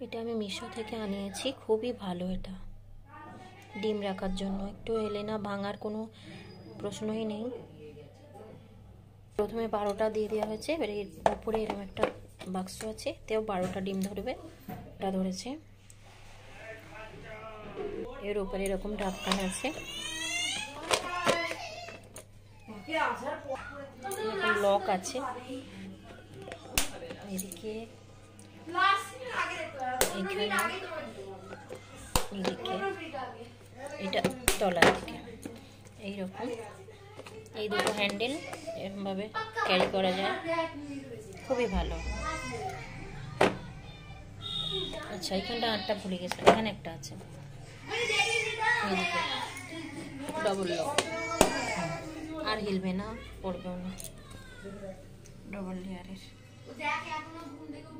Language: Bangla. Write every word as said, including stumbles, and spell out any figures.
এটা আমি মিশো থেকে আনিয়েছি, খুবই ভালো। এটা ডিম রাখার জন্য একটু হেলে না ভাঙার কোনো প্রশ্নই নেই। প্রথমে বারোটা দিয়ে দেওয়া হয়েছে, এবারে এর উপরে এরকম একটা বাক্স আছে, তেও বারোটা ডিম ধরবে। এটা ধরেছে। এর উপরে এরকম ঢাকনা আছে, লক আছে। এদিকে এখানে এদিকে এটা তলার দিকে এইরকম এই দুটো হ্যান্ডেল এরকমভাবে ক্যারি করা যায়, খুবই ভালো। আচ্ছা, এখানটা আটটা ভুলে গেছে, এখানে একটা আছে এদিকে ডবল লক, আর হিলবে না, পড়বেও না, ডবল লেয়ারের।